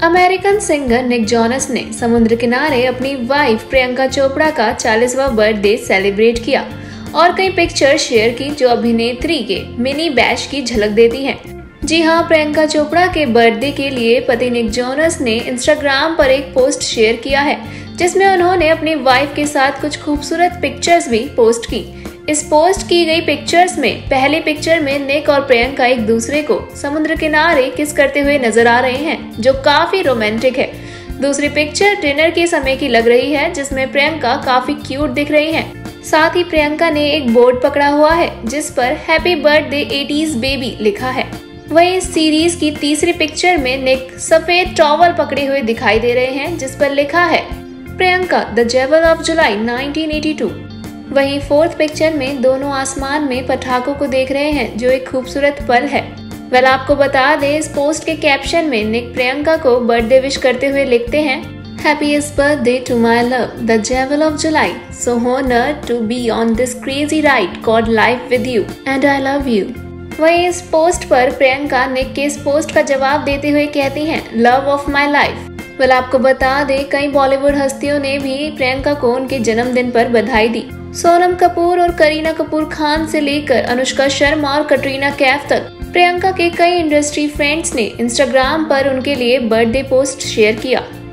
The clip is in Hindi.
अमेरिकन सिंगर निक जोनस ने समुद्र किनारे अपनी वाइफ प्रियंका चोपड़ा का 40वां बर्थडे सेलिब्रेट किया और कई पिक्चर शेयर की जो अभिनेत्री के मिनी बैश की झलक देती हैं। जी हाँ, प्रियंका चोपड़ा के बर्थडे के लिए पति निक जोनस ने इंस्टाग्राम पर एक पोस्ट शेयर किया है जिसमें उन्होंने अपनी वाइफ के साथ कुछ खूबसूरत पिक्चर्स भी पोस्ट की। इस पोस्ट की गई पिक्चर्स में पहली पिक्चर में निक और प्रियंका एक दूसरे को समुद्र किनारे किस करते हुए नजर आ रहे हैं जो काफी रोमांटिक है। दूसरी पिक्चर डिनर के समय की लग रही है जिसमें प्रियंका काफी क्यूट दिख रही हैं। साथ ही प्रियंका ने एक बोर्ड पकड़ा हुआ है जिस पर हैप्पी बर्थडे 80s बेबी लिखा है। वहीं इस सीरीज की तीसरी पिक्चर में निक सफेद टॉवल पकड़े हुए दिखाई दे रहे हैं जिस पर लिखा है Priyanka the jewel of July 1982। वहीं फोर्थ पिक्चर में दोनों आसमान में पटाखों को देख रहे हैं जो एक खूबसूरत पल है। वेल आपको बता दें, इस पोस्ट के कैप्शन में निक प्रियंका को बर्थडे विश करते हुए लिखते हैं Happiest birthday to my love, the Jewel of July. So honored to be on this crazy ride called life with you, and I love you. वहीं इस पोस्ट पर प्रियंका निक के इस पोस्ट का जवाब देते हुए कहती हैं love of my life. Well आपको बता दें, कई बॉलीवुड हस्तियों ने भी प्रियंका को उनके जन्मदिन पर बधाई दी। सोनम कपूर और करीना कपूर खान से लेकर अनुष्का शर्मा और कटरीना कैफ तक प्रियंका के कई इंडस्ट्री फ्रेंड्स ने इंस्टाग्राम पर उनके लिए बर्थडे पोस्ट शेयर किया।